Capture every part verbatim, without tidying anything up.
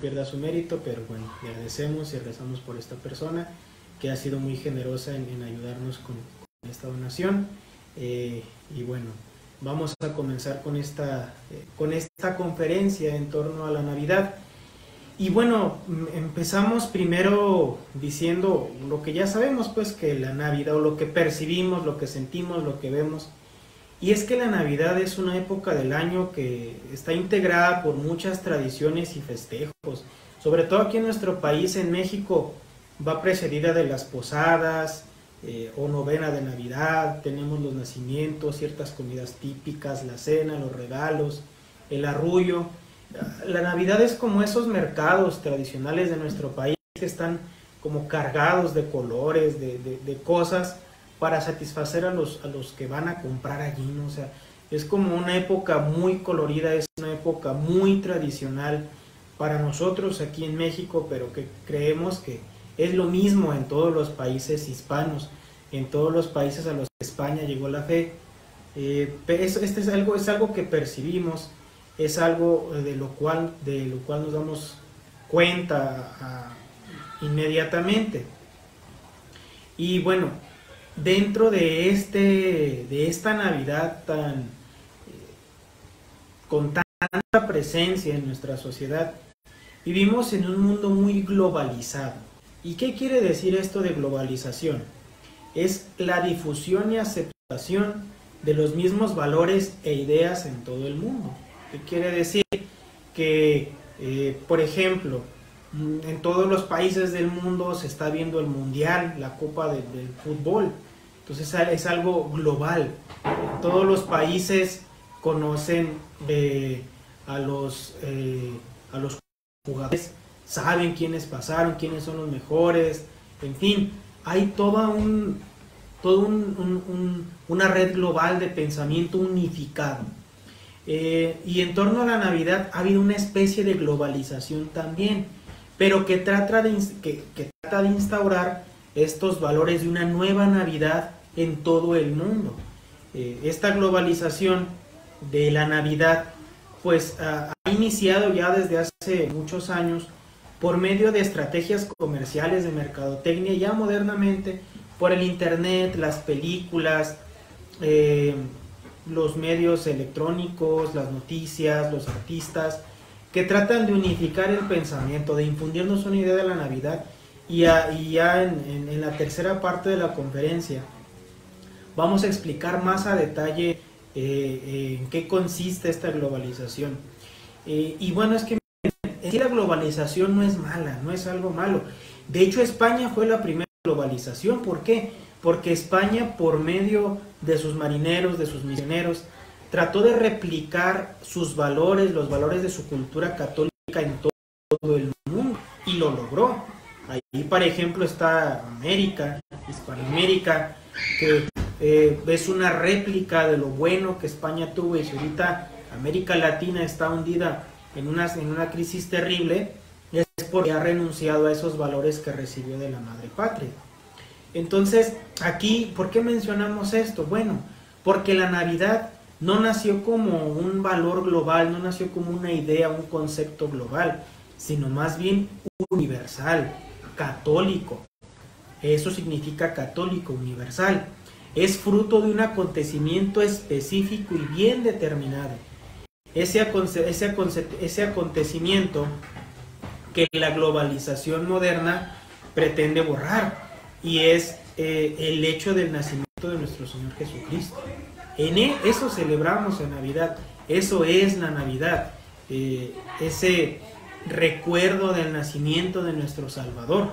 pierda su mérito, pero bueno, le agradecemos y rezamos por esta persona que ha sido muy generosa en, en ayudarnos con, con esta donación. Eh, y bueno, vamos a comenzar con esta, eh, con esta conferencia en torno a la Navidad. Y bueno, empezamos primero diciendo lo que ya sabemos, pues que la Navidad, o lo que percibimos, lo que sentimos, lo que vemos, y es que la Navidad es una época del año que está integrada por muchas tradiciones y festejos. Sobre todo aquí en nuestro país, en México, va precedida de las posadas eh, o novena de Navidad. Tenemos los nacimientos, ciertas comidas típicas, la cena, los regalos, el arrullo. La Navidad es como esos mercados tradicionales de nuestro país que están como cargados de colores, de, de, de cosas para satisfacer a los, a los que van a comprar allí, ¿no? O sea, es como una época muy colorida, es una época muy tradicional para nosotros aquí en México, pero que creemos que es lo mismo en todos los países hispanos, en todos los países a los que España llegó la fe. Eh, este es algo, es algo que percibimos, es algo de lo cual, de lo cual nos damos cuenta a, inmediatamente. Y bueno, dentro de, este, de esta Navidad tan, eh, con tanta presencia en nuestra sociedad, vivimos en un mundo muy globalizado. ¿Y qué quiere decir esto de globalización? Es la difusión y aceptación de los mismos valores e ideas en todo el mundo. ¿Qué quiere decir? Que, eh, por ejemplo, en todos los países del mundo se está viendo el mundial, la copa de, del fútbol. Entonces es algo global. Todos los países conocen eh, a, los, eh, a los jugadores, saben quiénes pasaron, quiénes son los mejores, en fin, hay toda un, todo un, un, un, una red global de pensamiento unificado. Eh, y en torno a la Navidad ha habido una especie de globalización también, pero que trata de, que, que trata de instaurar estos valores de una nueva Navidad en todo el mundo. Eh, esta globalización de la Navidad pues ha, ha iniciado ya desde hace muchos años por medio de estrategias comerciales de mercadotecnia, ya modernamente por el internet, las películas, eh, los medios electrónicos, las noticias, los artistas, que tratan de unificar el pensamiento, de infundirnos una idea de la Navidad. Y, a, y ya en, en, en la tercera parte de la conferencia vamos a explicar más a detalle eh, eh, en qué consiste esta globalización. Eh, y bueno, es que en sí la globalización no es mala, no es algo malo. De hecho, España fue la primera globalización. ¿Por qué? Porque España, por medio de sus marineros, de sus misioneros, trató de replicar sus valores, los valores de su cultura católica en todo el mundo, y lo logró. Ahí, por ejemplo, está América, Hispanoamérica, que eh, es una réplica de lo bueno que España tuvo, y si ahorita América Latina está hundida en una, en una crisis terrible, es porque ha renunciado a esos valores que recibió de la madre patria. Entonces, aquí, ¿por qué mencionamos esto? Bueno, porque la Navidad no nació como un valor global, no nació como una idea, un concepto global, sino más bien universal, católico. Eso significa católico, universal. Es fruto de un acontecimiento específico y bien determinado. Ese, ese, ese acontecimiento que la globalización moderna pretende borrar, y es eh, el hecho del nacimiento de nuestro Señor Jesucristo. En eso celebramos en Navidad, eso es la Navidad, eh, ese recuerdo del nacimiento de nuestro Salvador.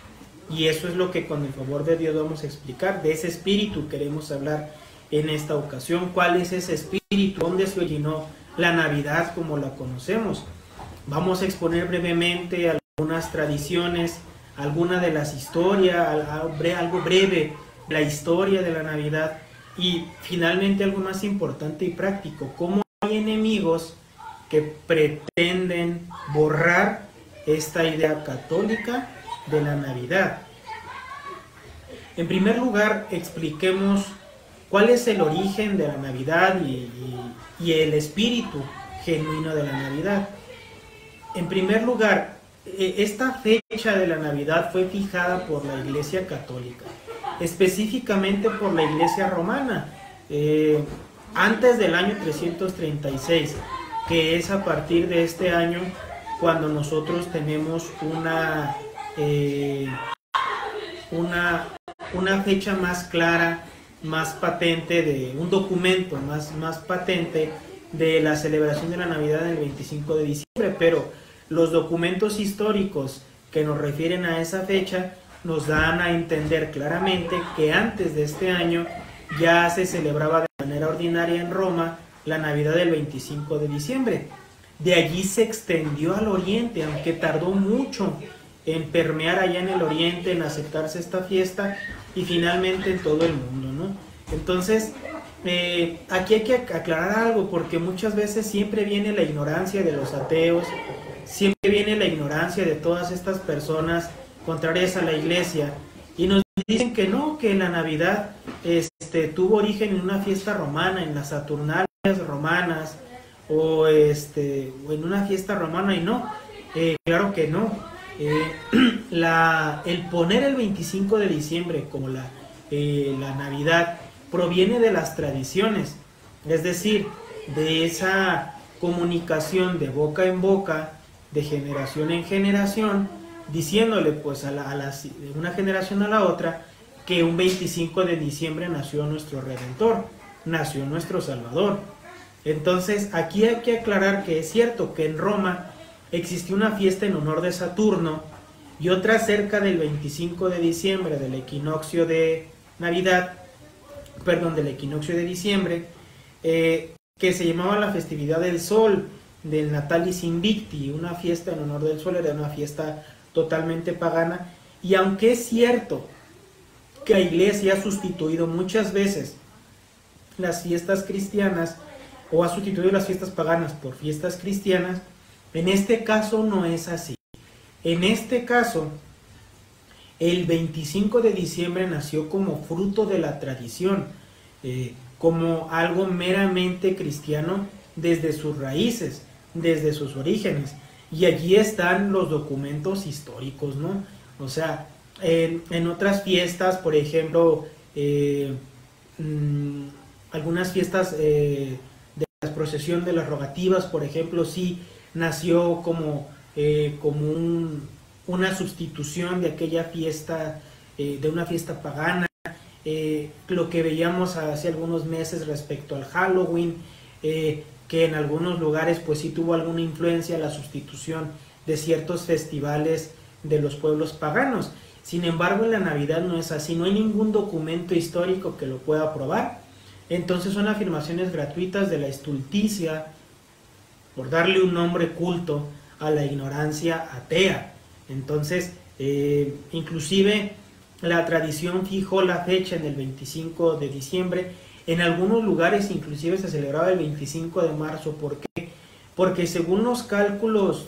Y eso es lo que con el favor de Dios vamos a explicar. De ese espíritu queremos hablar en esta ocasión. ¿Cuál es ese espíritu? ¿Dónde se originó la Navidad como la conocemos? Vamos a exponer brevemente algunas tradiciones, alguna de las historias, algo breve, la historia de la Navidad, y finalmente algo más importante y práctico: cómo hay enemigos que pretenden borrar esta idea católica de la Navidad. En primer lugar, expliquemos cuál es el origen de la Navidad y, y, y el espíritu genuino de la Navidad. En primer lugar, esta fecha de la Navidad fue fijada por la Iglesia Católica, específicamente por la Iglesia Romana, eh, antes del año trescientos treinta y seis, que es a partir de este año cuando nosotros tenemos una, eh, una, una fecha más clara, más patente, de un documento más, más patente de la celebración de la Navidad el veinticinco de diciembre, pero los documentos históricos que nos refieren a esa fecha nos dan a entender claramente que antes de este año ya se celebraba de manera ordinaria en Roma la Navidad del veinticinco de diciembre. De allí se extendió al oriente, aunque tardó mucho en permear allá en el oriente, en aceptarse esta fiesta y finalmente en todo el mundo, ¿no? Entonces, eh, aquí hay que aclarar algo, porque muchas veces siempre viene la ignorancia de los ateos, siempre viene la ignorancia de todas estas personas contrarias a la iglesia y nos dicen que no, que la Navidad este, tuvo origen en una fiesta romana, en las Saturnalias romanas o, este, o en una fiesta romana, y no, eh, claro que no. Eh, la, el poner el veinticinco de diciembre como la, eh, la Navidad proviene de las tradiciones, es decir, de esa comunicación de boca en boca, de generación en generación, diciéndole pues a, la, a las, de una generación a la otra que un veinticinco de diciembre nació nuestro Redentor, nació nuestro Salvador. Entonces aquí hay que aclarar que es cierto que en Roma existió una fiesta en honor de Saturno y otra cerca del veinticinco de diciembre, del equinoccio de Navidad, perdón, del equinoccio de diciembre, eh, que se llamaba la festividad del Sol, del Natalis Invicti, una fiesta en honor del Sol, era una fiesta totalmente pagana. Y aunque es cierto que la Iglesia ha sustituido muchas veces las fiestas cristianas, o ha sustituido las fiestas paganas por fiestas cristianas, en este caso no es así. En este caso, el veinticinco de diciembre nació como fruto de la tradición, eh, como algo meramente cristiano desde sus raíces, desde sus orígenes. Y allí están los documentos históricos, ¿no? O sea, en, en otras fiestas, por ejemplo, eh, mmm, algunas fiestas eh, de la procesión de las rogativas, por ejemplo, sí nació como, eh, como un, una sustitución de aquella fiesta, eh, de una fiesta pagana. Eh, lo que veíamos hace algunos meses respecto al Halloween, eh, que en algunos lugares pues sí tuvo alguna influencia la sustitución de ciertos festivales de los pueblos paganos. Sin embargo, en la Navidad no es así, no hay ningún documento histórico que lo pueda probar. Entonces son afirmaciones gratuitas de la estulticia, por darle un nombre culto a la ignorancia atea. Entonces, eh, inclusive la tradición fijó la fecha en el veinticinco de diciembre. En algunos lugares inclusive se celebraba el veinticinco de marzo. ¿Por qué? Porque según los cálculos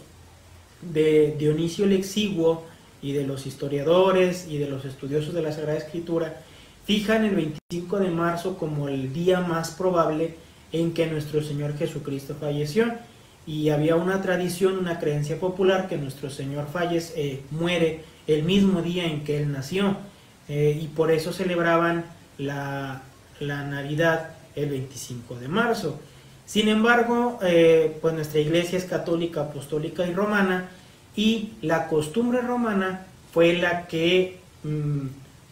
de Dionisio el Exiguo y de los historiadores y de los estudiosos de la Sagrada Escritura, fijan el veinticinco de marzo como el día más probable en que nuestro Señor Jesucristo falleció. Y había una tradición, una creencia popular que nuestro Señor fallece, eh, muere el mismo día en que Él nació, eh, y por eso celebraban la, la Navidad el veinticinco de marzo. Sin embargo, eh, pues nuestra iglesia es católica, apostólica y romana, y la costumbre romana fue la que mmm,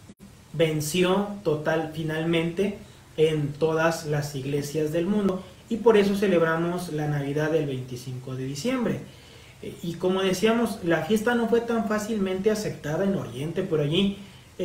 venció total finalmente en todas las iglesias del mundo, y por eso celebramos la Navidad del veinticinco de diciembre. Y como decíamos, la fiesta no fue tan fácilmente aceptada en Oriente. Por allí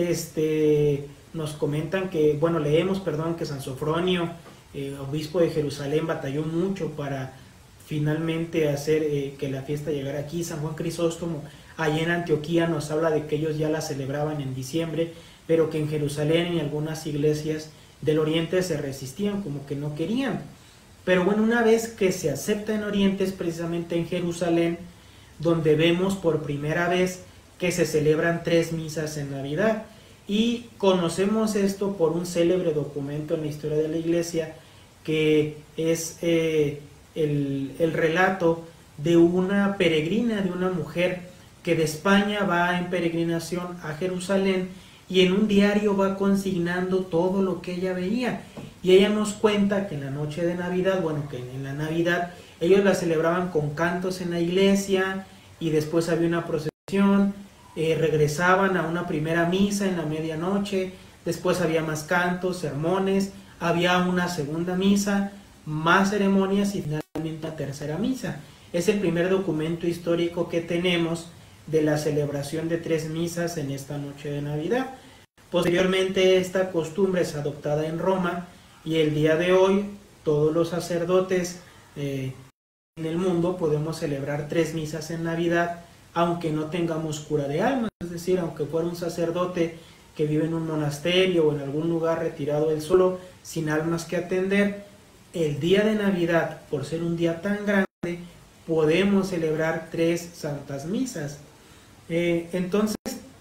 este, nos comentan que, bueno, leemos, perdón, que San Sofronio, eh, obispo de Jerusalén, batalló mucho para finalmente hacer eh, que la fiesta llegara aquí. San Juan Crisóstomo, allí en Antioquía, nos habla de que ellos ya la celebraban en diciembre, pero que en Jerusalén y algunas iglesias del Oriente se resistían, como que no querían. Pero bueno, una vez que se acepta en Oriente, es precisamente en Jerusalén donde vemos por primera vez que se celebran tres misas en Navidad. Y conocemos esto por un célebre documento en la historia de la Iglesia, que es eh, el, el relato de una peregrina, de una mujer que de España va en peregrinación a Jerusalén y en un diario va consignando todo lo que ella veía. Y ella nos cuenta que en la noche de Navidad, bueno, que en la Navidad ellos la celebraban con cantos en la iglesia y después había una procesión, eh, regresaban a una primera misa en la medianoche, después había más cantos, sermones, había una segunda misa, más ceremonias y finalmente la tercera misa. Es el primer documento histórico que tenemos de la celebración de tres misas en esta noche de Navidad. Posteriormente esta costumbre es adoptada en Roma y el día de hoy todos los sacerdotes eh, en el mundo podemos celebrar tres misas en Navidad aunque no tengamos cura de almas, es decir, aunque fuera un sacerdote que vive en un monasterio o en algún lugar retirado él solo, sin almas que atender, el día de Navidad, por ser un día tan grande, podemos celebrar tres santas misas. Eh, entonces,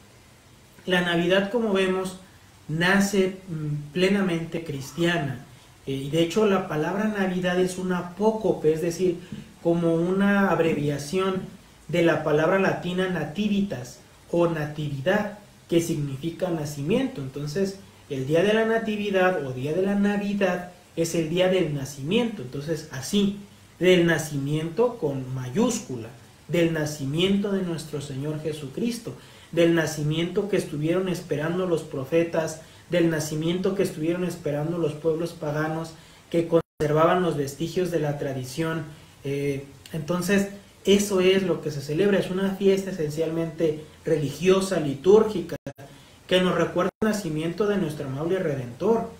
la Navidad, como vemos, nace mm, plenamente cristiana. Eh, y de hecho, la palabra Navidad es una apócope, es decir, como una abreviación de la palabra latina nativitas o natividad, que significa nacimiento. Entonces, el día de la Natividad o día de la Navidad es el día del nacimiento. Entonces, así, del nacimiento con mayúscula, del nacimiento de nuestro Señor Jesucristo, del nacimiento que estuvieron esperando los profetas, del nacimiento que estuvieron esperando los pueblos paganos que conservaban los vestigios de la tradición. Eh, entonces, eso es lo que se celebra, es una fiesta esencialmente religiosa, litúrgica, que nos recuerda el nacimiento de nuestro amable Redentor.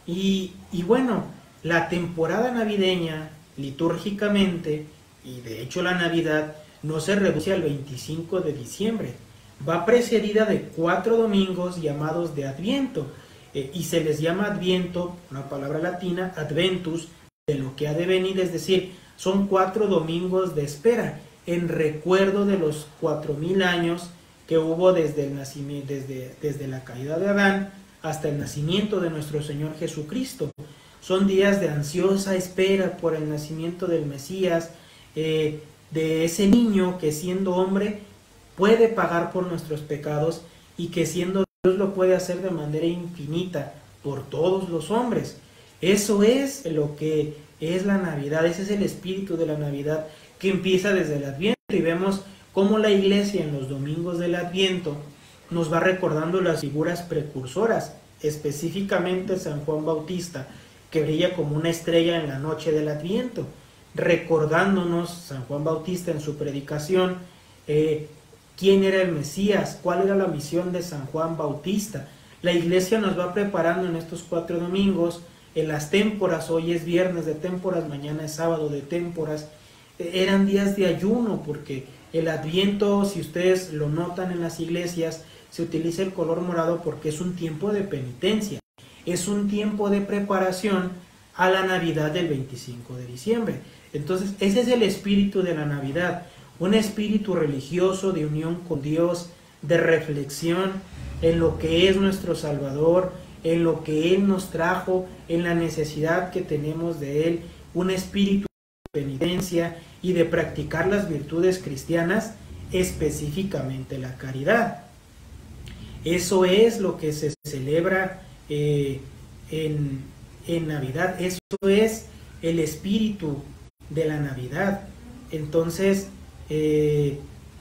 Y, y bueno, la temporada navideña, litúrgicamente, y de hecho la Navidad, no se reduce al veinticinco de diciembre, va precedida de cuatro domingos llamados de Adviento, eh, y se les llama Adviento, una palabra latina, Adventus, de lo que ha de venir, es decir, son cuatro domingos de espera, en recuerdo de los cuatro mil años que hubo desde, el nacimiento, desde, desde la caída de Adán hasta el nacimiento de nuestro Señor Jesucristo. Son días de ansiosa espera por el nacimiento del Mesías, eh, de ese niño que siendo hombre puede pagar por nuestros pecados y que siendo Dios lo puede hacer de manera infinita por todos los hombres. Eso es lo que es la Navidad, ese es el espíritu de la Navidad que empieza desde el Adviento, y vemos cómo la Iglesia en los domingos del Adviento nos va recordando las figuras precursoras, específicamente San Juan Bautista, que brilla como una estrella en la noche del Adviento, recordándonos San Juan Bautista en su predicación eh, quién era el Mesías, cuál era la misión de San Juan Bautista. La Iglesia nos va preparando en estos cuatro domingos, en las témporas, hoy es viernes de témporas, mañana es sábado de témporas, eran días de ayuno, porque el Adviento, si ustedes lo notan en las iglesias, se utiliza el color morado porque es un tiempo de penitencia, es un tiempo de preparación a la Navidad del veinticinco de diciembre. Entonces, ese es el espíritu de la Navidad, un espíritu religioso de unión con Dios, de reflexión en lo que es nuestro Salvador, en lo que Él nos trajo, en la necesidad que tenemos de Él, un espíritu de penitencia y de practicar las virtudes cristianas, específicamente la caridad. Eso es lo que se celebra eh, en, en Navidad, eso es el espíritu de la Navidad. Entonces, eh,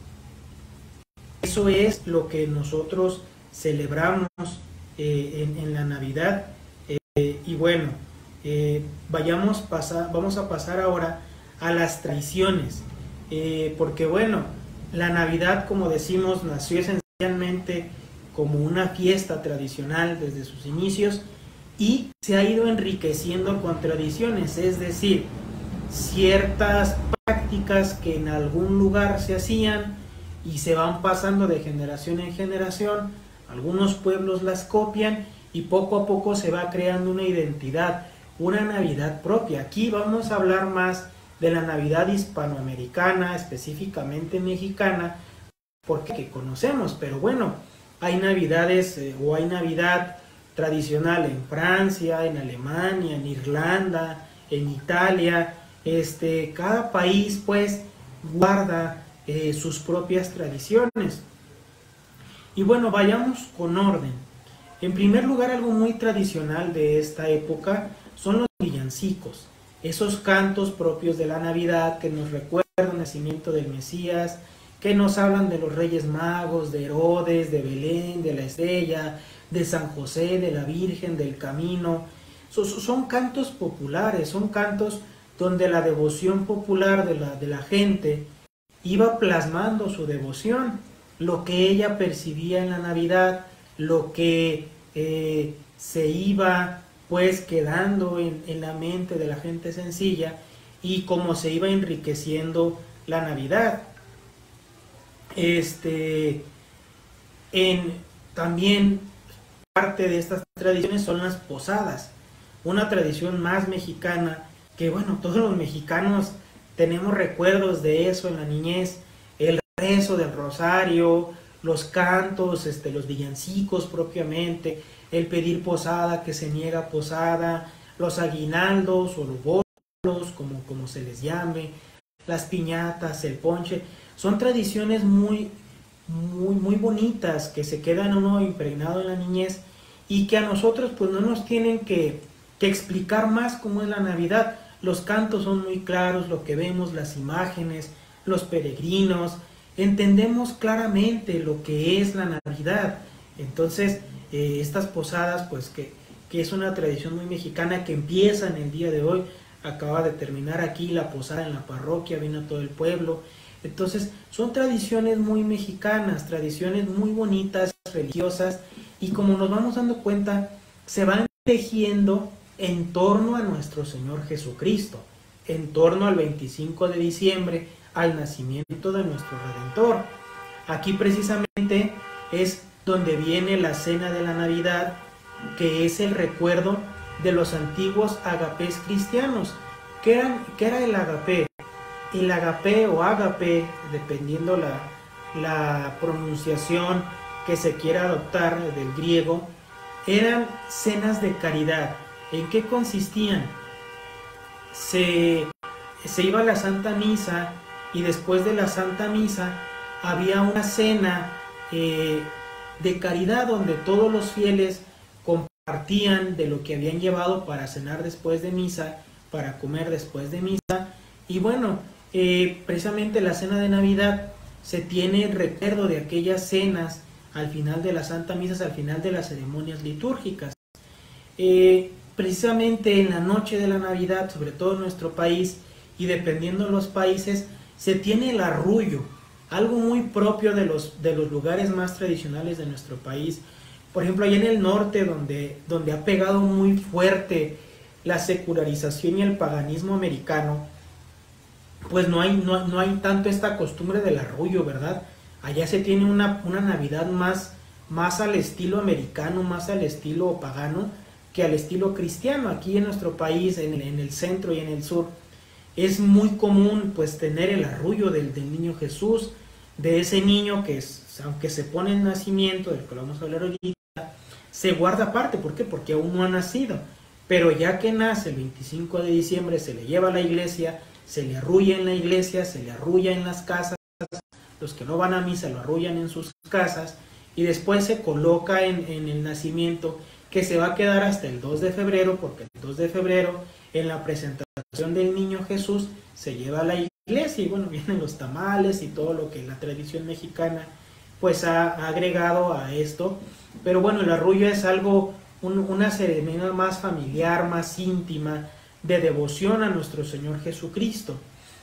eso es lo que nosotros celebramos eh, en, en la Navidad. Eh, y bueno, eh, vayamos pasar, vamos a pasar ahora a las tradiciones, eh, porque bueno, la Navidad, como decimos, nació esencialmente como una fiesta tradicional desde sus inicios y se ha ido enriqueciendo con tradiciones, es decir, ciertas prácticas que en algún lugar se hacían y se van pasando de generación en generación, algunos pueblos las copian y poco a poco se va creando una identidad, una Navidad propia. Aquí vamos a hablar más de la Navidad hispanoamericana, específicamente mexicana, porque que conocemos, pero bueno, hay Navidades eh, o hay Navidad tradicional en Francia, en Alemania, en Irlanda, en Italia. Este, cada país pues guarda eh, sus propias tradiciones. Y bueno, vayamos con orden. En primer lugar, algo muy tradicional de esta época son los villancicos, esos cantos propios de la Navidad que nos recuerdan el nacimiento del Mesías, que nos hablan de los Reyes Magos, de Herodes, de Belén, de la estrella, de San José, de la Virgen, del Camino. So, son cantos populares, son cantos donde la devoción popular de la, de la gente iba plasmando su devoción, lo que ella percibía en la Navidad, lo que eh, se iba pues quedando en, en la mente de la gente sencilla y cómo se iba enriqueciendo la Navidad. Este, en, también parte de estas tradiciones son las posadas, una tradición más mexicana que bueno, todos los mexicanos tenemos recuerdos de eso en la niñez, el rezo del rosario, los cantos, este, los villancicos propiamente, el pedir posada, que se niega posada, los aguinaldos o los bolos, como, como se les llame, las piñatas, el ponche, son tradiciones muy, muy, muy bonitas que se quedan uno impregnado en la niñez y que a nosotros pues no nos tienen que, que explicar más cómo es la Navidad. Los cantos son muy claros, lo que vemos, las imágenes, los peregrinos, entendemos claramente lo que es la Navidad. Entonces, eh, estas posadas, pues que, que es una tradición muy mexicana que empieza en el día de hoy, acaba de terminar aquí la posada en la parroquia, vino todo el pueblo. Entonces, son tradiciones muy mexicanas, tradiciones muy bonitas, religiosas, y como nos vamos dando cuenta, se van tejiendo en torno a nuestro Señor Jesucristo, en torno al veinticinco de diciembre, al nacimiento de nuestro Redentor. Aquí precisamente es donde viene la cena de la Navidad, que es el recuerdo de los antiguos agapés cristianos. ¿Qué, eran, qué era el agapé? El agapé o ágape, dependiendo la, la pronunciación que se quiera adoptar del griego, eran cenas de caridad. ¿En qué consistían? Se, se iba a la Santa Misa y después de la Santa Misa había una cena eh, de caridad donde todos los fieles compartían de lo que habían llevado para cenar después de misa, para comer después de misa. Y bueno, eh, precisamente la cena de Navidad se tiene recuerdo de aquellas cenas al final de la Santa Misa, al final de las ceremonias litúrgicas. Eh, precisamente en la noche de la Navidad, sobre todo en nuestro país y dependiendo de los países, se tiene el arrullo, algo muy propio de los, de los lugares más tradicionales de nuestro país. Por ejemplo, allá en el norte, donde, donde ha pegado muy fuerte la secularización y el paganismo americano, pues no hay, no, no hay tanto esta costumbre del arrullo, ¿verdad? Allá se tiene una, una Navidad más, más al estilo americano, más al estilo pagano, que al estilo cristiano. Aquí en nuestro país, en, en el centro y en el sur, es muy común pues tener el arrullo del, del niño Jesús, de ese niño que es, aunque se pone en nacimiento, del que vamos a hablar ahorita, se guarda aparte. ¿Por qué? Porque aún no ha nacido, pero ya que nace el veinticinco de diciembre se le lleva a la iglesia, se le arrulla en la iglesia, se le arrulla en las casas, los que no van a misa lo arrullan en sus casas, y después se coloca en, en el nacimiento, que se va a quedar hasta el dos de febrero, porque el dos de febrero en la presentación del niño Jesús se lleva a la iglesia y bueno, vienen los tamales y todo lo que la tradición mexicana pues ha agregado a esto. Pero bueno, el arrullo es algo, un, una ceremonia más familiar, más íntima, de devoción a nuestro Señor Jesucristo.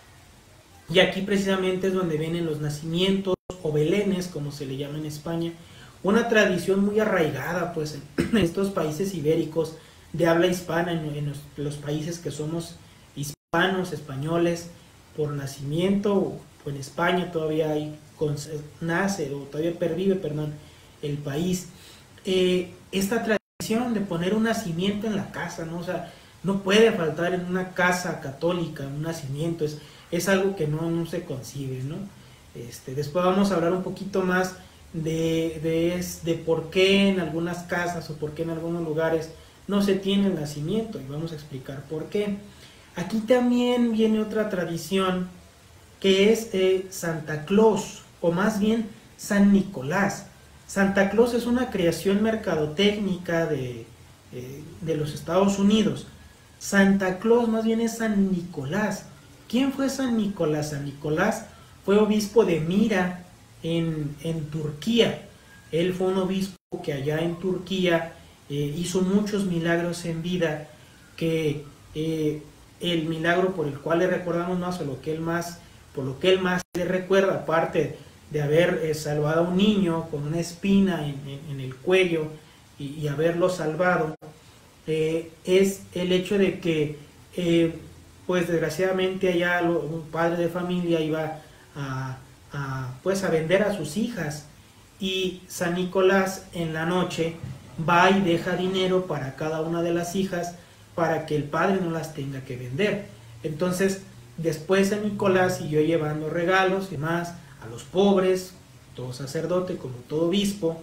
Y aquí precisamente es donde vienen los nacimientos o belenes, como se le llama en España, una tradición muy arraigada pues en estos países ibéricos de habla hispana, en, en los, los países que somos hispanos, españoles, por nacimiento, o en España todavía hay, con, nace o todavía pervive, perdón, el país. Eh, esta tradición de poner un nacimiento en la casa, ¿no? O sea, no puede faltar en una casa católica un nacimiento, es, es algo que no, no se concibe, ¿no? Este, después vamos a hablar un poquito más de, de, de por qué en algunas casas o por qué en algunos lugares no se tiene el nacimiento, y vamos a explicar por qué. Aquí también viene otra tradición que es eh, Santa Claus, o más bien San Nicolás. Santa Claus es una creación mercadotécnica de, eh, de los Estados Unidos. Santa Claus más bien es San Nicolás. ¿Quién fue San Nicolás? San Nicolás fue obispo de Mira en, en Turquía. Él fue un obispo que allá en Turquía eh, hizo muchos milagros en vida, que eh, el milagro por el cual le recordamos más, o lo que él más, por lo que él más le recuerda, aparte de haber eh, salvado a un niño con una espina en, en, en el cuello y, y haberlo salvado, eh, es el hecho de que eh, pues desgraciadamente allá lo, un padre de familia iba a, a, pues a vender a sus hijas, y San Nicolás en la noche va y deja dinero para cada una de las hijas para que el padre no las tenga que vender. Entonces después San Nicolás siguió llevando regalos y más a los pobres, todo sacerdote como todo obispo,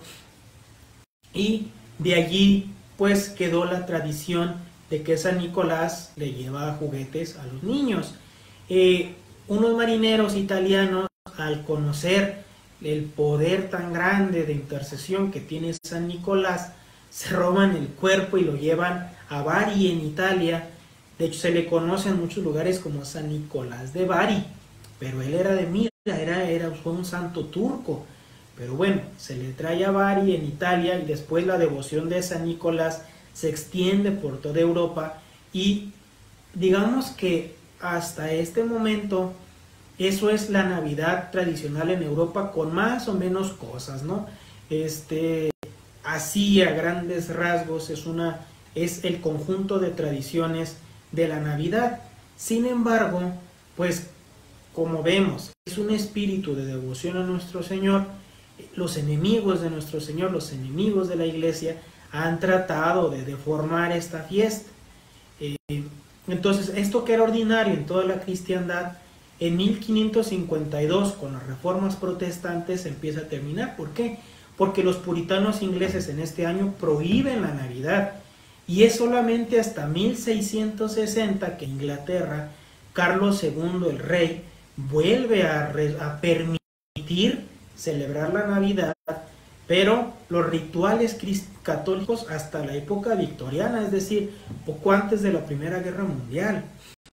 y de allí pues quedó la tradición de que San Nicolás le lleva juguetes a los niños. Eh, unos marineros italianos, al conocer el poder tan grande de intercesión que tiene San Nicolás, se roban el cuerpo y lo llevan a Bari en Italia. De hecho se le conoce en muchos lugares como San Nicolás de Bari, pero él era de Mira, era, era fue un santo turco. Pero bueno, se le trae a Bari en Italia, y después la devoción de San Nicolás se extiende por toda Europa, y digamos que hasta este momento eso es la Navidad tradicional en Europa, con más o menos cosas, ¿no? Este, así a grandes rasgos es una es el conjunto de tradiciones de la Navidad. Sin embargo, pues como vemos, es un espíritu de devoción a nuestro Señor. Los enemigos de nuestro Señor, los enemigos de la Iglesia, han tratado de deformar esta fiesta. Eh, entonces, esto que era ordinario en toda la cristiandad, en mil quinientos cincuenta y dos, con las reformas protestantes, empieza a terminar. ¿Por qué? Porque los puritanos ingleses en este año prohíben la Navidad, y es solamente hasta mil seiscientos sesenta que Inglaterra, Carlos segundo el rey, vuelve a, re, a permitir celebrar la Navidad, pero los rituales católicos hasta la época victoriana, es decir, poco antes de la Primera Guerra Mundial.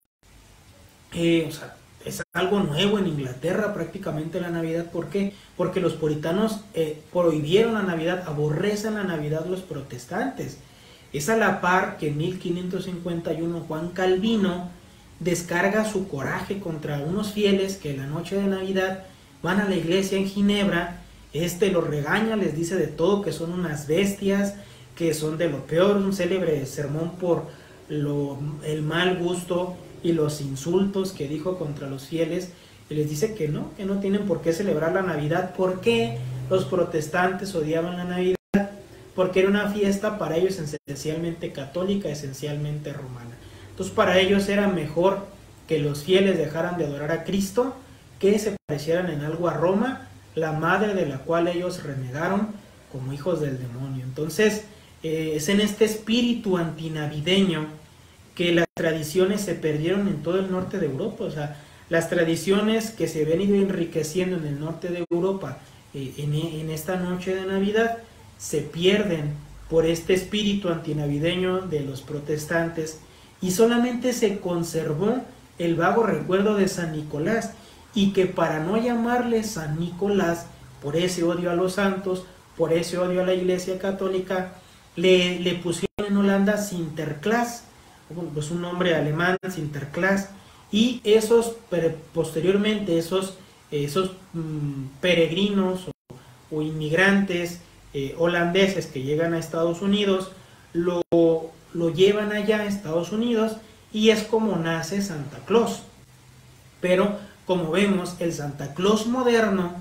Eh, o sea, es algo nuevo en Inglaterra prácticamente la Navidad. ¿Por qué? Porque los puritanos eh, prohibieron la Navidad, aborrecen la Navidad los protestantes. Es a la par que en mil quinientos cincuenta y uno Juan Calvino descarga su coraje contra unos fieles que en la noche de Navidad van a la iglesia en Ginebra. Este los regaña, les dice de todo, que son unas bestias, que son de lo peor, un célebre sermón por lo, el mal gusto y los insultos que dijo contra los fieles, y les dice que no, que no tienen por qué celebrar la Navidad. ¿Por qué los protestantes odiaban la Navidad? Porque era una fiesta para ellos esencialmente católica, esencialmente romana. Entonces para ellos era mejor que los fieles dejaran de adorar a Cristo, que se parecieran en algo a Roma, la madre de la cual ellos renegaron como hijos del demonio. Entonces eh, es en este espíritu antinavideño que las tradiciones se perdieron en todo el norte de Europa. O sea, las tradiciones que se habían ido enriqueciendo en el norte de Europa eh, en, en esta noche de Navidad se pierden por este espíritu antinavideño de los protestantes, y solamente se conservó el vago recuerdo de San Nicolás, y que para no llamarle San Nicolás, por ese odio a los santos, por ese odio a la Iglesia Católica, le, le pusieron en Holanda Sinterklaas, pues un nombre alemán, Sinterklaas, y esos posteriormente esos, esos mmm, peregrinos o, o inmigrantes eh, holandeses que llegan a Estados Unidos lo, lo llevan allá a Estados Unidos, y es como nace Santa Claus. Pero como vemos, el Santa Claus moderno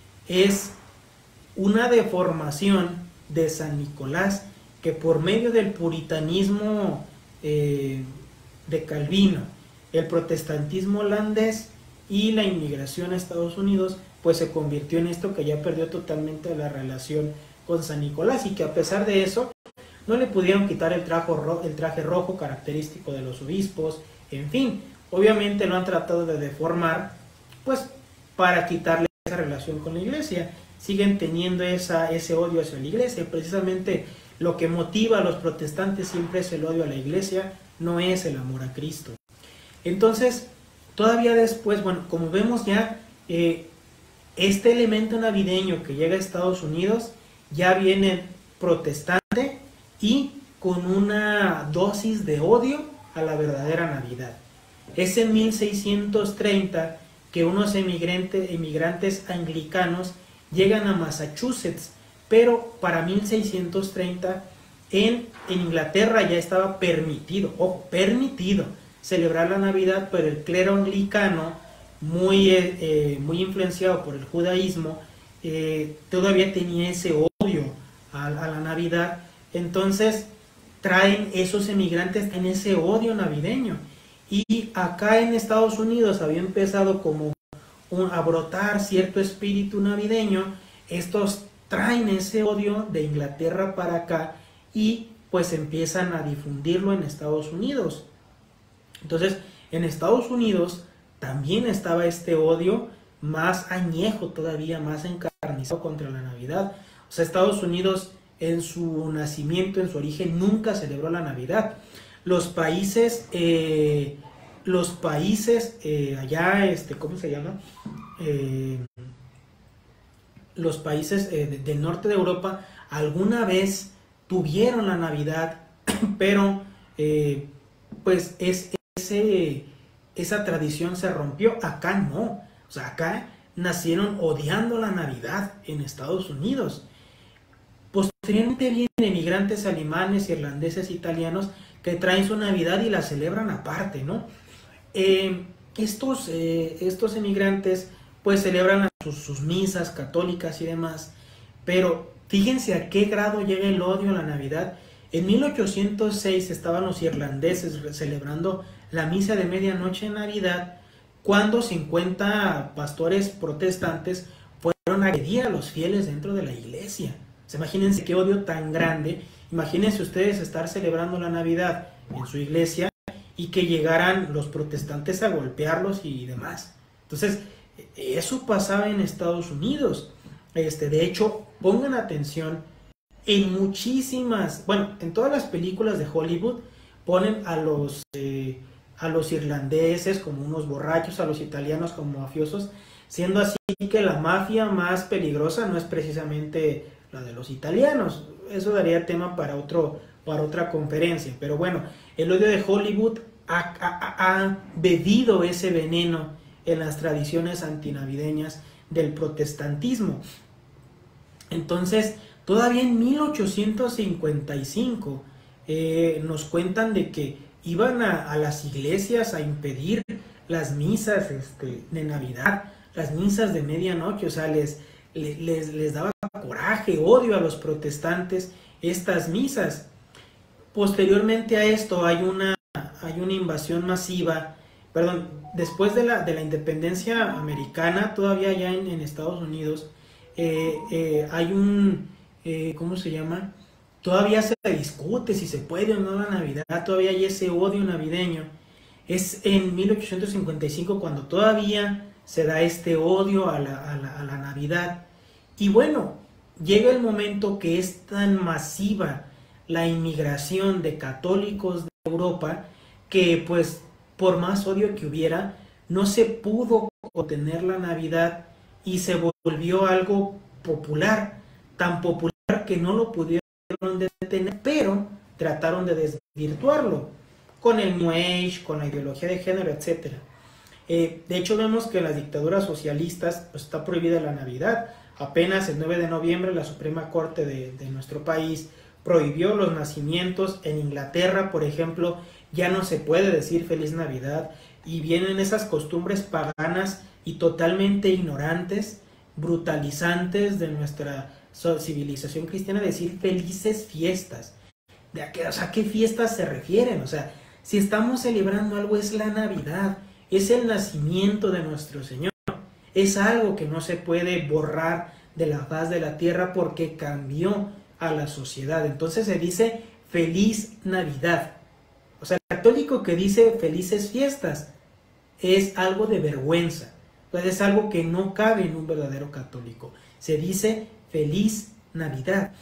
es una deformación de San Nicolás, que por medio del puritanismo eh, de Calvino, el protestantismo holandés y la inmigración a Estados Unidos, pues se convirtió en esto que ya perdió totalmente la relación con San Nicolás, y que a pesar de eso no le pudieron quitar el traje, ro el traje rojo característico de los obispos. En fin, obviamente lo han tratado de deformar pues para quitarle esa relación con la iglesia. Siguen teniendo esa, ese odio hacia la iglesia. Precisamente lo que motiva a los protestantes siempre es el odio a la iglesia, no es el amor a Cristo. Entonces, todavía después, bueno, como vemos ya, eh, este elemento navideño que llega a Estados Unidos ya viene protestante y con una dosis de odio a la verdadera Navidad. Es en mil seiscientos treinta que unos emigrantes, emigrantes anglicanos llegan a Massachusetts, pero para mil seiscientos treinta en, en Inglaterra ya estaba permitido, ojo, permitido celebrar la Navidad, pero el clero anglicano, muy, eh, muy influenciado por el judaísmo, eh, todavía tenía ese odio a, a la Navidad. Entonces traen esos emigrantes en ese odio navideño. Y acá en Estados Unidos había empezado como un, a brotar cierto espíritu navideño. Estos traen ese odio de Inglaterra para acá y pues empiezan a difundirlo en Estados Unidos. Entonces, en Estados Unidos también estaba este odio más añejo todavía, más encarnizado contra la Navidad. O sea, Estados Unidos en su nacimiento, en su origen, nunca celebró la Navidad. Los países, eh, los países eh, allá, este, ¿cómo se llama? Eh, los países eh, de, del norte de Europa alguna vez tuvieron la Navidad, pero eh, pues es, ese, esa tradición se rompió. Acá no, o sea, acá nacieron odiando la Navidad en Estados Unidos. Posteriormente vienen emigrantes alemanes, irlandeses, italianos que traen su Navidad y la celebran aparte, ¿no? Eh, estos, eh, estos emigrantes pues celebran sus, sus misas católicas y demás, pero fíjense a qué grado llega el odio a la Navidad. En mil ochocientos seis estaban los irlandeses celebrando la misa de medianoche en Navidad, cuando cincuenta pastores protestantes fueron a agredir a los fieles dentro de la iglesia. O sea, imagínense qué odio tan grande. Imagínense ustedes estar celebrando la Navidad en su iglesia y que llegaran los protestantes a golpearlos y demás. Entonces, eso pasaba en Estados Unidos. Este, de hecho, pongan atención, en muchísimas, bueno, en todas las películas de Hollywood ponen a los, eh, a los irlandeses como unos borrachos, a los italianos como mafiosos, siendo así que la mafia más peligrosa no es precisamente la de los italianos. Eso daría tema para, otro, para otra conferencia. Pero bueno, el odio de Hollywood ha, ha, ha bebido ese veneno en las tradiciones antinavideñas del protestantismo. Entonces, todavía en mil ochocientos cincuenta y cinco eh, nos cuentan de que iban a, a las iglesias a impedir las misas este, de Navidad, las misas de medianoche. O sea, les, les, les, les daba coraje, odio a los protestantes estas misas. Posteriormente a esto hay una, hay una invasión masiva, perdón, después de la, de la independencia americana, todavía ya en, en Estados Unidos, eh, eh, hay un, eh, ¿cómo se llama? Todavía se discute si se puede o no la Navidad, todavía hay ese odio navideño. Es en mil ochocientos cincuenta y cinco cuando todavía se da este odio a la, a la, a la Navidad. Y bueno, llega el momento que es tan masiva la inmigración de católicos de Europa que pues por más odio que hubiera, no se pudo contener la Navidad y se volvió algo popular, tan popular que no lo pudieron detener, pero trataron de desvirtuarlo con el New Age, con la ideología de género, etcétera. Eh, de hecho, vemos que en las dictaduras socialistas pues, está prohibida la Navidad. Apenas el nueve de noviembre la Suprema Corte de, de nuestro país prohibió los nacimientos. En Inglaterra, por ejemplo, ya no se puede decir Feliz Navidad, y vienen esas costumbres paganas y totalmente ignorantes, brutalizantes de nuestra civilización cristiana, decir felices fiestas. ¿De a qué, o sea, ¿a qué fiestas se refieren? O sea, si estamos celebrando algo, es la Navidad, es el nacimiento de nuestro Señor, es algo que no se puede borrar de la faz de la tierra porque cambió a la sociedad. Entonces se dice Feliz Navidad. O sea, el católico que dice felices fiestas es algo de vergüenza. Pues es algo que no cabe en un verdadero católico. Se dice Feliz Navidad.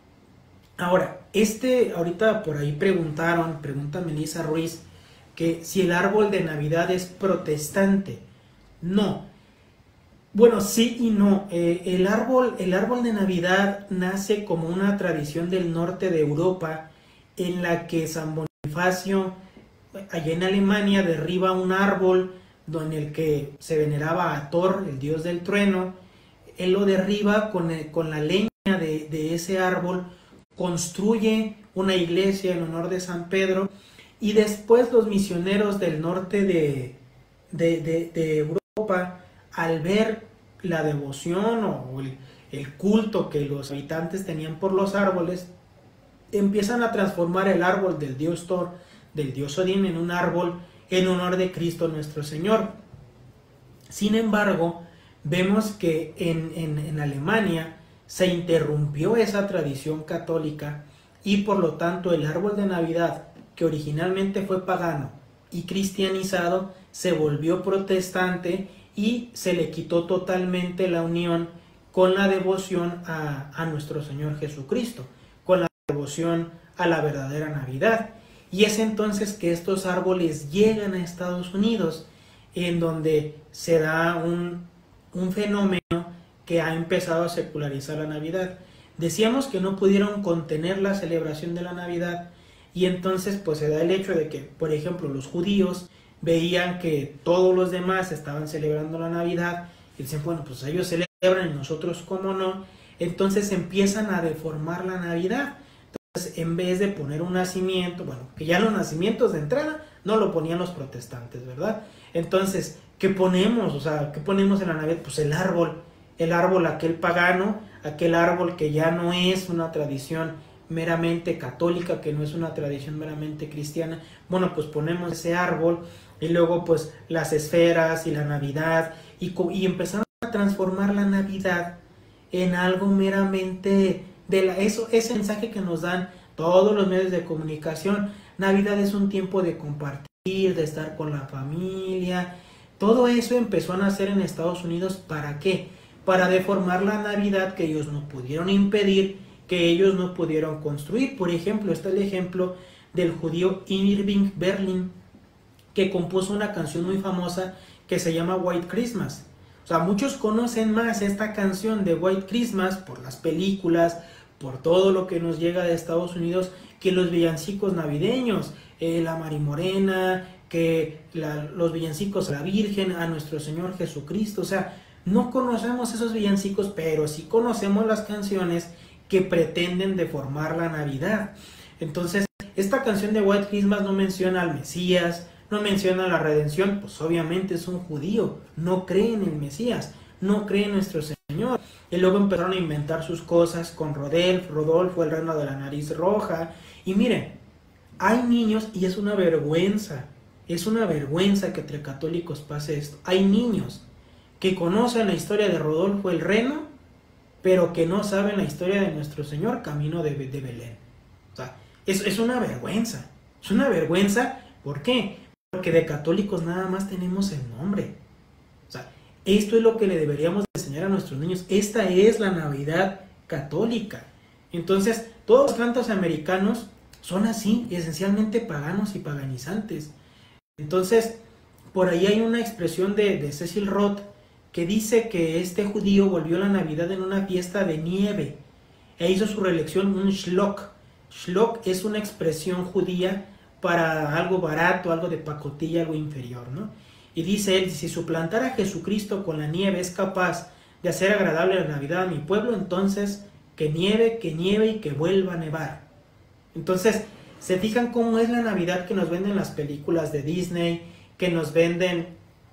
Ahora, este, ahorita por ahí preguntaron, pregunta Melissa Ruiz, que si el árbol de Navidad es protestante. No. Bueno, sí y no. Eh, el árbol, el árbol de Navidad nace como una tradición del norte de Europa, en la que San Bonifacio, allá en Alemania, derriba un árbol en el que se veneraba a Thor, el dios del trueno. Él lo derriba con, el, con la leña de, de ese árbol, construye una iglesia en honor de San Pedro, y después los misioneros del norte de, de, de, de Europa, al ver la devoción o el, el culto que los habitantes tenían por los árboles, empiezan a transformar el árbol del dios Thor, del dios Odín, en un árbol en honor de Cristo nuestro Señor. Sin embargo, vemos que en, en, en Alemania se interrumpió esa tradición católica, y por lo tanto el árbol de Navidad, que originalmente fue pagano y cristianizado, se volvió protestante y se le quitó totalmente la unión con la devoción a, a nuestro Señor Jesucristo, con la devoción a la verdadera Navidad. Y es entonces que estos árboles llegan a Estados Unidos, en donde se da un, un fenómeno que ha empezado a secularizar la Navidad. Decíamos que no pudieron contener la celebración de la Navidad, y entonces pues se da el hecho de que, por ejemplo, los judíos veían que todos los demás estaban celebrando la Navidad y dicen, bueno, pues ellos celebran y nosotros cómo no. Entonces empiezan a deformar la Navidad. Entonces, en vez de poner un nacimiento, bueno, que ya los nacimientos de entrada no lo ponían los protestantes, ¿verdad? Entonces, ¿qué ponemos? O sea, ¿qué ponemos en la Navidad? Pues el árbol, el árbol aquel pagano, aquel árbol que ya no es una tradición meramente católica, que no es una tradición meramente cristiana. Bueno, pues ponemos ese árbol, y luego pues las esferas y la Navidad, y, y empezamos a transformar la Navidad en algo meramente de la, eso, ese mensaje que nos dan todos los medios de comunicación. Navidad es un tiempo de compartir, de estar con la familia. Todo eso empezó a nacer en Estados Unidos. ¿Para qué? Para deformar la Navidad que ellos no pudieron impedir, que ellos no pudieron construir. Por ejemplo, está el ejemplo del judío Irving Berlin, que compuso una canción muy famosa que se llama White Christmas. O sea, muchos conocen más esta canción de White Christmas por las películas, por todo lo que nos llega de Estados Unidos, que los villancicos navideños, eh, la Marimorena, que la, los villancicos a la Virgen, a nuestro Señor Jesucristo. O sea, no conocemos esos villancicos, pero sí conocemos las canciones que pretenden deformar la Navidad. Entonces, esta canción de White Christmas no menciona al Mesías, no menciona la redención. Pues obviamente es un judío, no cree en el Mesías, no cree en nuestro Señor. Y luego empezaron a inventar sus cosas con Rodolfo, Rodolfo, el reino de la nariz roja. Y miren, hay niños, y es una vergüenza, es una vergüenza que entre católicos pase esto. Hay niños que conocen la historia de Rodolfo el Reno, pero que no saben la historia de nuestro Señor camino de, de Belén. O sea, es, es una vergüenza, es una vergüenza. ¿Por qué? Porque de católicos nada más tenemos el nombre. O sea, esto es lo que le deberíamos enseñar a nuestros niños. Esta es la Navidad católica. Entonces, todos los cantos americanos son así, esencialmente paganos y paganizantes. Entonces, por ahí hay una expresión de, de Cecil Roth, que dice que este judío volvió la Navidad en una fiesta de nieve e hizo su reelección un shlock. Shlock es una expresión judía para algo barato, algo de pacotilla, algo inferior, ¿no? Y dice él, si suplantar a Jesucristo con la nieve es capaz de hacer agradable la Navidad a mi pueblo, entonces que nieve, que nieve y que vuelva a nevar. Entonces, ¿se fijan cómo es la Navidad que nos venden las películas de Disney, que nos venden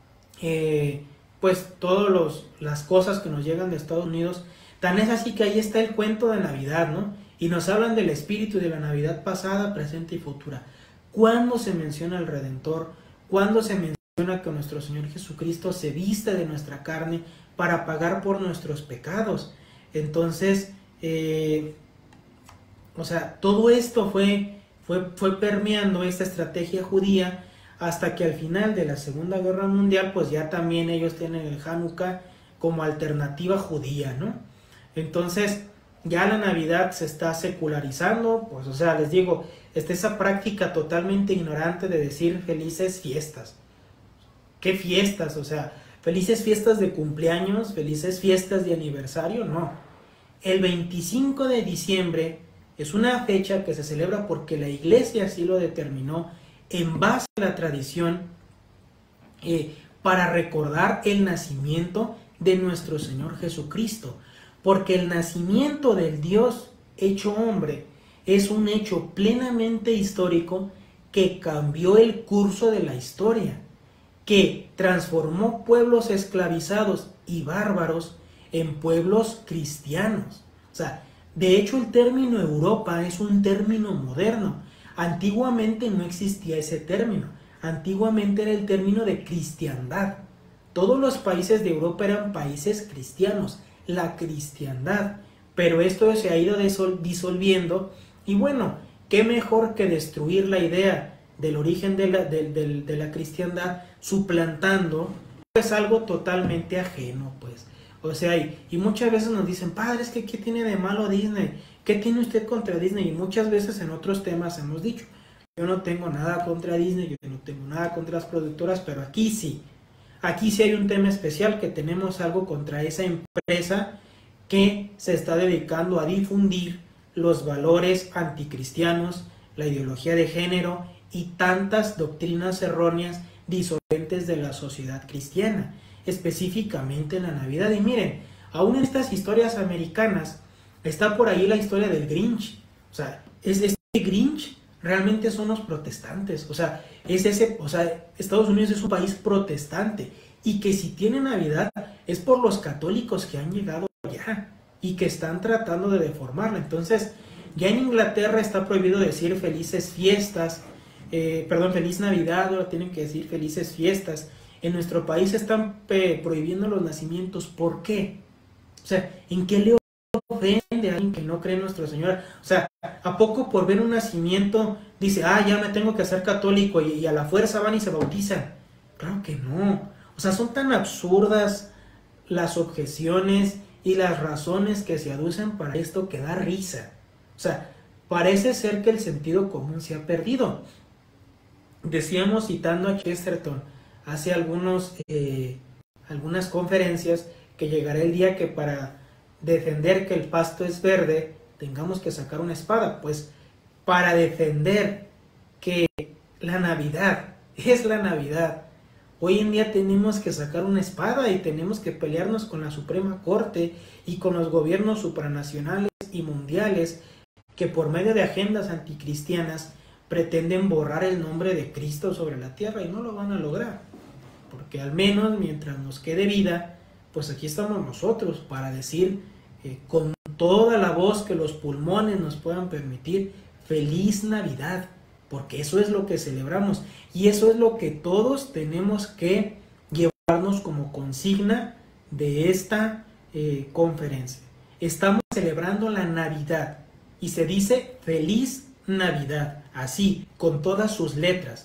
eh, pues todas las cosas que nos llegan de Estados Unidos? Tan es así que ahí está el cuento de Navidad, ¿no? Y nos hablan del espíritu de la Navidad pasada, presente y futura. ¿Cuándo se menciona el Redentor? ¿Cuándo se menciona que nuestro Señor Jesucristo se viste de nuestra carne para pagar por nuestros pecados? Entonces, eh, o sea, todo esto fue, fue, fue permeando esta estrategia judía hasta que al final de la Segunda Guerra Mundial, pues ya también ellos tienen el Hanukkah como alternativa judía, ¿no? Entonces, ya la Navidad se está secularizando, pues o sea, les digo, está esa práctica totalmente ignorante de decir felices fiestas. ¿Qué fiestas? O sea, felices fiestas de cumpleaños, felices fiestas de aniversario, no. El veinticinco de diciembre es una fecha que se celebra porque la iglesia así lo determinó en base a la tradición eh, para recordar el nacimiento de nuestro Señor Jesucristo. Porque el nacimiento del Dios hecho hombre es un hecho plenamente histórico que cambió el curso de la historia, que transformó pueblos esclavizados y bárbaros en pueblos cristianos. O sea, de hecho el término Europa es un término moderno. Antiguamente no existía ese término. Antiguamente era el término de cristiandad. Todos los países de Europa eran países cristianos, la cristiandad. Pero esto se ha ido disolviendo y bueno, qué mejor que destruir la idea del origen de la, de, de, de la cristiandad suplantando pues algo totalmente ajeno, pues. O sea, y, y muchas veces nos dicen, padre, es que ¿qué tiene de malo Disney? ¿Qué tiene usted contra Disney? Y muchas veces en otros temas hemos dicho, yo no tengo nada contra Disney, yo no tengo nada contra las productoras, pero aquí sí. Aquí sí hay un tema especial, que tenemos algo contra esa empresa que se está dedicando a difundir los valores anticristianos, la ideología de género y tantas doctrinas erróneas disolventes de la sociedad cristiana, específicamente en la Navidad. Y miren, aún en estas historias americanas está por ahí la historia del Grinch. O sea, es este Grinch realmente son los protestantes. O sea, es ese, o sea, Estados Unidos es un país protestante y que si tiene Navidad es por los católicos que han llegado allá y que están tratando de deformarla. Entonces, ya en Inglaterra está prohibido decir felices fiestas, eh, perdón, feliz Navidad, ahora tienen que decir felices fiestas. En nuestro país están eh, prohibiendo los nacimientos. ¿Por qué? O sea, ¿en qué le ofende a alguien que no cree en Nuestra Señora? O sea, ¿a poco por ver un nacimiento dice, ah, ya me tengo que hacer católico y, y a la fuerza van y se bautizan? Claro que no. O sea, son tan absurdas las objeciones y las razones que se aducen para esto que da risa. O sea, parece ser que el sentido común se ha perdido. Decíamos, citando a Chesterton hace algunos, eh, algunas conferencias, que llegará el día que para defender que el pasto es verde tengamos que sacar una espada. Pues para defender que la Navidad es la Navidad, hoy en día tenemos que sacar una espada y tenemos que pelearnos con la Suprema Corte y con los gobiernos supranacionales y mundiales que por medio de agendas anticristianas pretenden borrar el nombre de Cristo sobre la tierra, y no lo van a lograr, porque al menos mientras nos quede vida, pues aquí estamos nosotros para decir eh, con toda la voz que los pulmones nos puedan permitir, feliz Navidad, porque eso es lo que celebramos y eso es lo que todos tenemos que llevarnos como consigna de esta eh, conferencia. Estamos celebrando la Navidad y se dice feliz Navidad, así, con todas sus letras.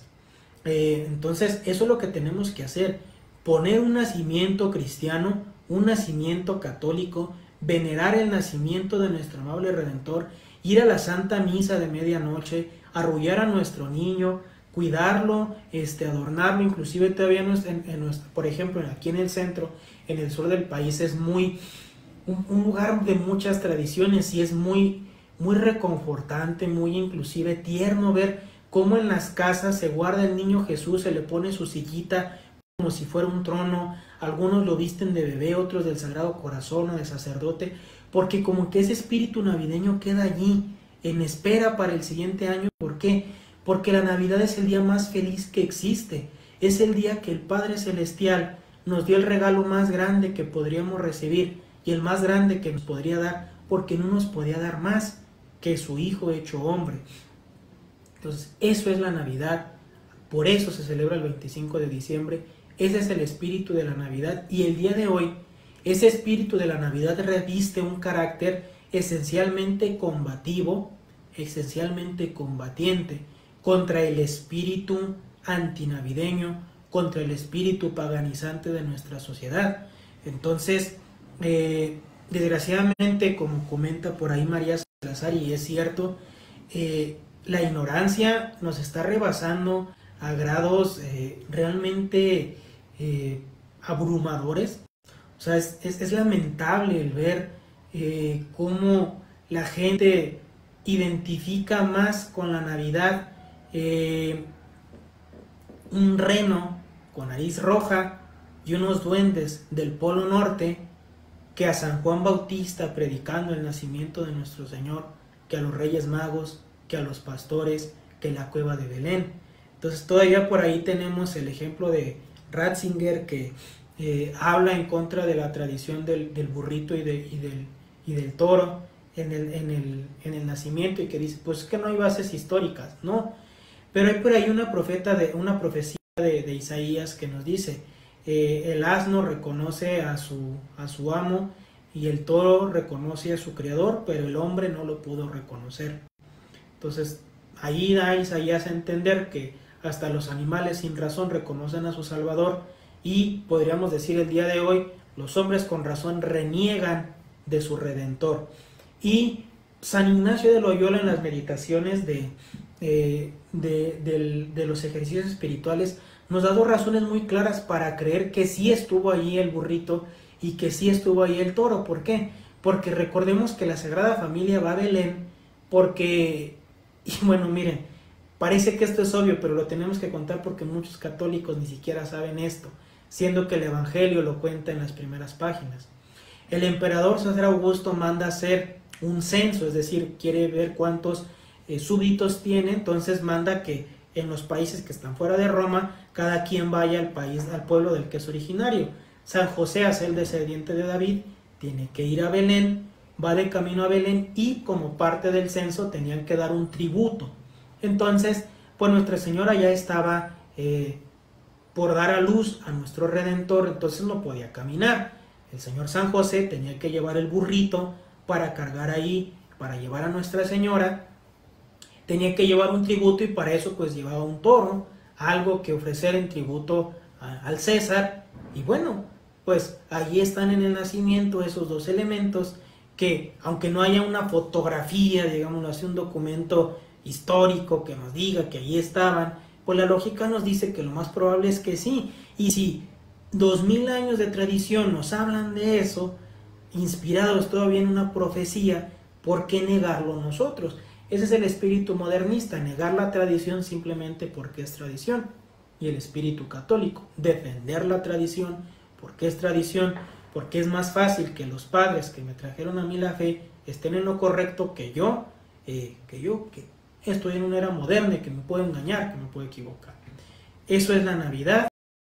Eh, entonces, eso es lo que tenemos que hacer, poner un nacimiento cristiano, un nacimiento católico, venerar el nacimiento de nuestro amable Redentor, ir a la Santa Misa de medianoche, arrullar a nuestro niño, cuidarlo, este, adornarlo. Inclusive todavía en, en, en nuestro, por ejemplo, aquí en el centro, en el sur del país, es muy un, un lugar de muchas tradiciones y es muy, muy reconfortante, muy inclusive tierno ver cómo en las casas se guarda el niño Jesús, se le pone su sillita como si fuera un trono. Algunos lo visten de bebé, otros del Sagrado Corazón o de sacerdote, porque como que ese espíritu navideño queda allí en espera para el siguiente año. ¿Por qué? Porque la Navidad es el día más feliz que existe, es el día que el Padre Celestial nos dio el regalo más grande que podríamos recibir y el más grande que nos podría dar, porque no nos podía dar más que su Hijo hecho hombre. Entonces, eso es la Navidad, por eso se celebra el veinticinco de diciembre, ese es el espíritu de la Navidad, y el día de hoy, ese espíritu de la Navidad reviste un carácter esencialmente combativo, esencialmente combatiente, contra el espíritu antinavideño, contra el espíritu paganizante de nuestra sociedad. Entonces, eh, desgraciadamente, como comenta por ahí María Salazar, y es cierto, eh, la ignorancia nos está rebasando a grados eh, realmente eh, abrumadores. O sea, es, es, es lamentable el ver eh, cómo la gente identifica más con la Navidad eh, un reno con nariz roja y unos duendes del Polo Norte que a San Juan Bautista predicando el nacimiento de nuestro Señor, que a los Reyes Magos, que a los pastores, que la cueva de Belén. Entonces todavía por ahí tenemos el ejemplo de Ratzinger, que eh, habla en contra de la tradición del, del burrito y, de, y, del, y del toro en el, en, el, en el nacimiento, y que dice, pues que no hay bases históricas, ¿no? Pero hay por ahí una, profeta de, una profecía de, de Isaías que nos dice, eh, el asno reconoce a su, a su amo y el toro reconoce a su creador, pero el hombre no lo pudo reconocer. Entonces ahí da Isaías a entender que hasta los animales sin razón reconocen a su Salvador, y podríamos decir el día de hoy, los hombres con razón reniegan de su Redentor. Y San Ignacio de Loyola, en las meditaciones de, eh, de, de, de los ejercicios espirituales, nos da dos razones muy claras para creer que sí estuvo ahí el burrito y que sí estuvo ahí el toro. ¿Por qué? Porque recordemos que la Sagrada Familia va a Belén porque, y bueno, miren, parece que esto es obvio, pero lo tenemos que contar porque muchos católicos ni siquiera saben esto, siendo que el Evangelio lo cuenta en las primeras páginas. El emperador César Augusto manda hacer un censo, es decir, quiere ver cuántos eh, súbditos tiene, entonces manda que en los países que están fuera de Roma, cada quien vaya al país, al pueblo del que es originario. San José, a ser el descendiente de David, tiene que ir a Belén, va de camino a Belén, y como parte del censo tenían que dar un tributo. Entonces, pues Nuestra Señora ya estaba eh, por dar a luz a nuestro Redentor, entonces no podía caminar. El Señor San José tenía que llevar el burrito para cargar ahí, para llevar a Nuestra Señora, tenía que llevar un tributo, y para eso pues llevaba un toro, algo que ofrecer en tributo a, al César. Y bueno, pues ahí están en el nacimiento esos dos elementos que, aunque no haya una fotografía, digámoslo así, un documento histórico que nos diga que ahí estaban, pues la lógica nos dice que lo más probable es que sí. Y si dos mil años de tradición nos hablan de eso, inspirados todavía en una profecía, ¿por qué negarlo nosotros? Ese es el espíritu modernista, negar la tradición simplemente porque es tradición. Y el espíritu católico, defender la tradición porque es tradición, porque es más fácil que los padres que me trajeron a mí la fe estén en lo correcto que yo, eh, que yo, que estoy en una era moderna y que me puedo engañar, que me puedo equivocar. Eso es la Navidad,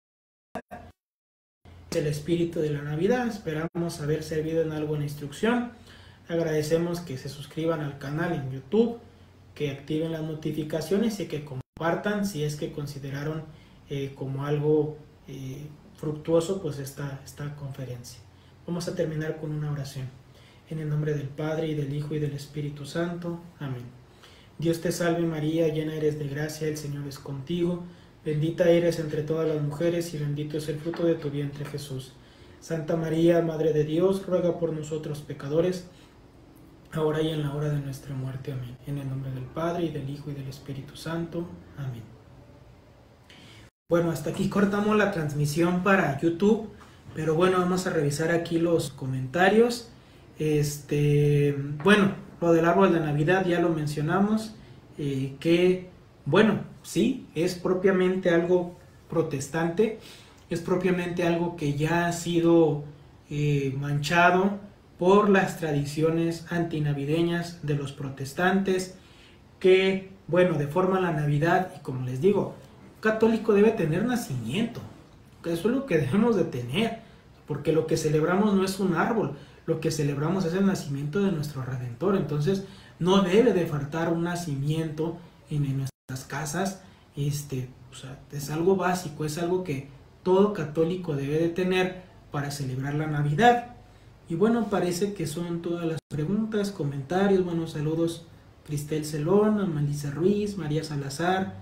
es el espíritu de la Navidad. Esperamos haber servido en algo en instrucción. Agradecemos que se suscriban al canal en YouTube, que activen las notificaciones y que compartan si es que consideraron eh, como algo eh, fructuoso pues esta, esta conferencia. Vamos a terminar con una oración. En el nombre del Padre, y del Hijo, y del Espíritu Santo. Amén. Dios te salve María, llena eres de gracia, el Señor es contigo. Bendita eres entre todas las mujeres, y bendito es el fruto de tu vientre Jesús. Santa María, Madre de Dios, ruega por nosotros pecadores, ahora y en la hora de nuestra muerte. Amén. En el nombre del Padre, y del Hijo, y del Espíritu Santo. Amén. Bueno, hasta aquí cortamos la transmisión para YouTube, pero bueno, vamos a revisar aquí los comentarios. Este, bueno, lo del árbol de Navidad ya lo mencionamos, eh, que, bueno, sí, es propiamente algo protestante, es propiamente algo que ya ha sido eh, manchado por las tradiciones antinavideñas de los protestantes, que, bueno, deforman la Navidad. Y como les digo, un católico debe tener nacimiento, que eso es lo que debemos de tener, porque lo que celebramos no es un árbol, lo que celebramos es el nacimiento de nuestro Redentor. Entonces no debe de faltar un nacimiento en, en nuestras casas. Este, o sea, es algo básico, es algo que todo católico debe de tener para celebrar la Navidad. Y bueno, parece que son todas las preguntas, comentarios. Buenos saludos, Cristel Celón, a Melissa Ruiz, María Salazar,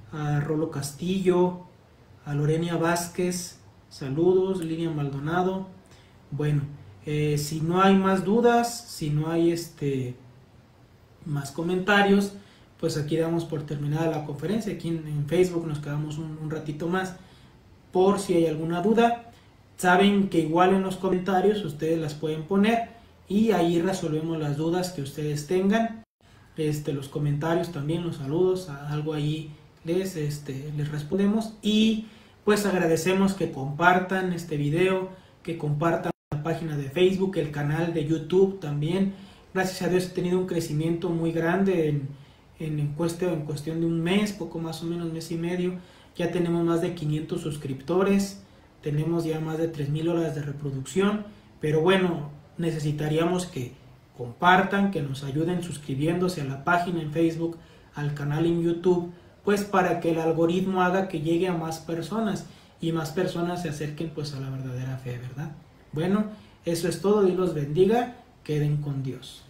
a Rolo Castillo, a Lorenia Vázquez, saludos, Lilian Maldonado. Bueno, eh, si no hay más dudas, si no hay este más comentarios, pues aquí damos por terminada la conferencia. Aquí en, en Facebook nos quedamos un, un ratito más por si hay alguna duda. Saben que igual en los comentarios ustedes las pueden poner y ahí resolvemos las dudas que ustedes tengan. Este, los comentarios también, los saludos, algo ahí les, este, les respondemos. Y pues agradecemos que compartan este video, que compartan la página de Facebook, el canal de YouTube también. Gracias a Dios he tenido un crecimiento muy grande en, en, en, cuestión, en cuestión de un mes, poco más o menos mes y medio. Ya tenemos más de quinientos suscriptores, tenemos ya más de tres mil horas de reproducción, pero bueno, necesitaríamos que compartan, que nos ayuden suscribiéndose a la página en Facebook, al canal en YouTube, pues para que el algoritmo haga que llegue a más personas y más personas se acerquen pues a la verdadera fe, ¿verdad? Bueno, eso es todo, Dios los bendiga, queden con Dios.